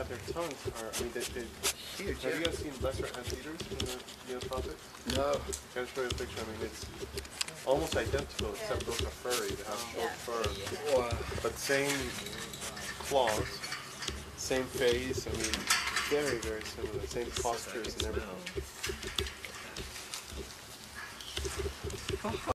their tongues are, I mean, they're huge. Have you guys seen lesser anteaters in the tropics? No. Can I show you a picture? I mean, it's almost identical, except those are furry. They have short fur. Wow. But same claws, same face. I mean, very, very similar. Same postures and everything.